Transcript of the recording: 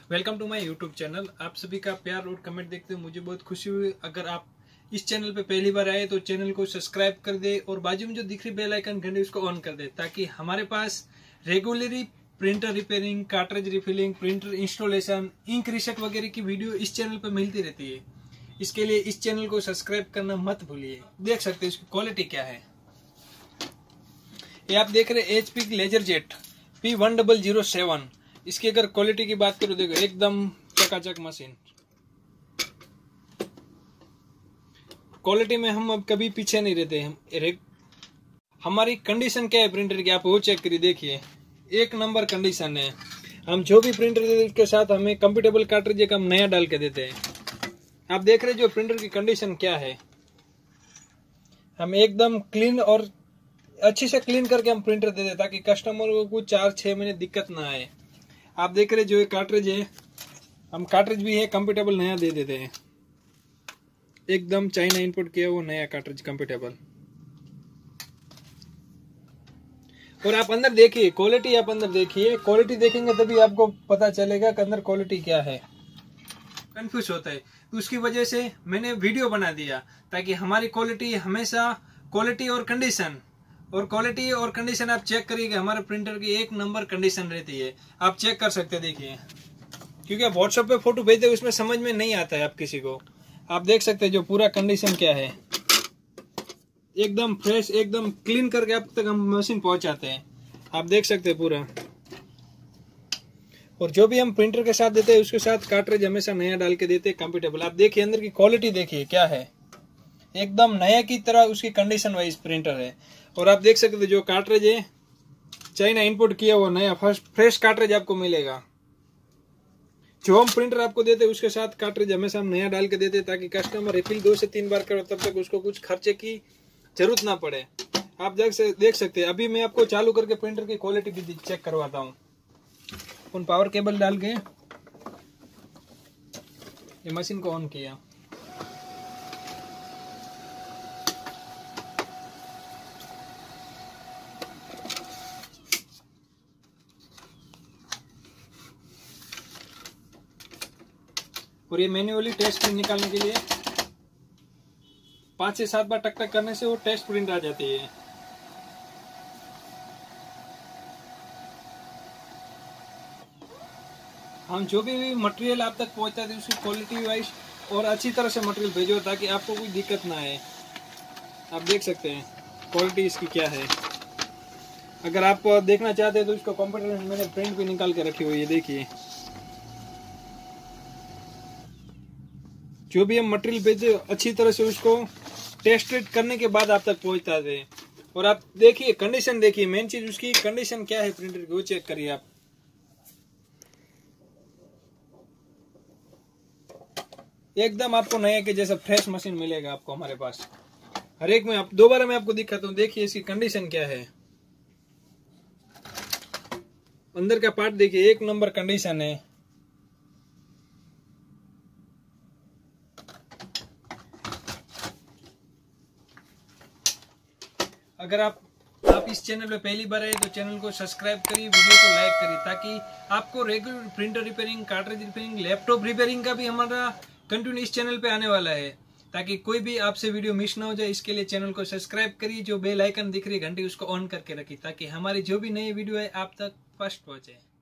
Welcome to my YouTube channel. आप सभी का प्यार और कमेंट देखते हुए मुझे बहुत खुशी हुई। अगर आप इस चैनल पे पहली बार आए तो चैनल को सब्सक्राइब कर दे और बाजू में जो दिख रही बेल आइकन घंटी उसको ऑन कर दे, ताकि हमारे पास regularly printer repairing, cartridge refilling, printer installation, ink reset वगैरह की वीडियो इस चैनल पर मिलती रहती है। इसके लिए इस चैनल को सब्सक्राइब करना मत भूलिए। देख सकते हैं इसकी क्वालिटी क्या है। ये आप देख रहे हैं HP की लेजर जेट P1007। इसकी अगर क्वालिटी की बात करो, देखो एकदम चकाचक मशीन। क्वालिटी में हम अब कभी पीछे नहीं रहते हैं। हमारी कंडीशन क्या है प्रिंटर की, आप वो चेक करिए। देखिए एक नंबर कंडीशन है। हम जो भी प्रिंटर देते हैं उसके साथ हमें कंपेटेबल कार्ट्रिज एक हम नया डाल के देते हैं। आप देख रहे हैं जो प्रिंटर की कंडीशन क्या है। हम एकदम क्लीन और अच्छे से क्लीन करके हम प्रिंटर दे दें, ताकि कस्टमर को कुछ 4-6 महीने दिक्कत ना आए। आप देख रहे जो ये कार्ट्रिज है, हम कार्ट्रिज भी है कंपेटेबल नया दे देते हैं। एकदम चाइना इंपोर्ट किया वो नया कार्ट्रिज कंपेटेबल। और आप अंदर देखिए क्वालिटी, आप अंदर देखिए क्वालिटी, देखेंगे तभी आपको पता चलेगा कि अंदर क्वालिटी क्या है। कंफ्यूज होता है तो उसकी वजह से मैंने वीडियो बना दिया, ताकि हमारी क्वालिटी हमेशा क्वालिटी और कंडीशन आप चेक करिए कि हमारे प्रिंटर की एक नंबर कंडीशन रहती है। आप चेक कर सकते हैं, देखिए, क्योंकि आप व्हाट्सएप पे फोटो भेजते उसमें समझ में नहीं आता है आप किसी को। आप देख सकते हैं जो पूरा कंडीशन क्या है, एकदम फ्रेश, एकदम क्लीन करके आप तक हम मशीन पहुंचाते हैं। आप देख सकते हैं पूरा। और जो भी हम प्रिंटर के साथ देते हैं उसके साथ कार्ट्रिज हमेशा नया डाल के देते हैं कंपेटेबल। आप देखिए अंदर की क्वालिटी देखिए क्या है, एकदम नया की तरह उसकी कंडीशन वाइज प्रिंटर है। और आप देख सकते हैं जो कार्ट्रिज है चाइना इंपोर्ट किया हुआ नया फ्रेश कार्ट्रिज आपको मिलेगा। जो हम प्रिंटर आपको देते हैं उसके साथ कार्ट्रिज हमेशा हम नया डाल के देते हैं, ताकि कस्टमर रिफिल 2 से 3 बार करे तब तक उसको कुछ खर्चे की जरूरत ना पड़े। आप देख सकते हैं। अभी मैं आपको चालू करके प्रिंटर की क्वालिटी भी चेक करवाता हूँ। उन पावर केबल डाल के ये मशीन को ऑन किया। और ये मैन्युअली टेस्ट प्रिंट निकालने के लिए 5 से 7 बार टक टक करने से वो टेस्ट प्रिंट आ जाती है। हम जो भी मटेरियल आप तक पहुंचाते हैं उसकी क्वालिटी वाइज और अच्छी तरह से मटेरियल भेजो, ताकि आपको कोई दिक्कत ना आए। आप देख सकते हैं क्वालिटी इसकी क्या है। अगर आप देखना चाहते हैं तो इसको कंप्यूटर में मैंने प्रिंट भी निकाल के रखी हुई है। देखिए जो भी हम मटेरियल भेजते अच्छी तरह से उसको टेस्टेड करने के बाद आप तक पहुंचता है। और आप देखिए कंडीशन, देखिए मेन चीज उसकी कंडीशन क्या है प्रिंटर की, वो चेक करिए आप। एकदम आपको नया के जैसा फ्रेश मशीन मिलेगा आपको हमारे पास। हर एक में आप दोबारा मैं आपको दिखाता हूँ। देखिए इसकी कंडीशन क्या है, अंदर का पार्ट देखिए एक नंबर कंडीशन है। अगर आप इस चैनल पे पहली बार आए तो चैनल को सब्सक्राइब करिए, वीडियो को लाइक करिए, ताकि आपको regular printer repairing, cartridge repairing, laptop repairing का भी हमारा कंटिन्यू इस चैनल पे आने वाला है, ताकि कोई भी आपसे वीडियो मिस ना हो जाए। इसके लिए चैनल को सब्सक्राइब करिए, जो बेल आइकन दिख रही है घंटी उसको ऑन करके रखिए, ताकि हमारी जो भी नई वीडियो है आप तक फर्स्ट पहुंचे।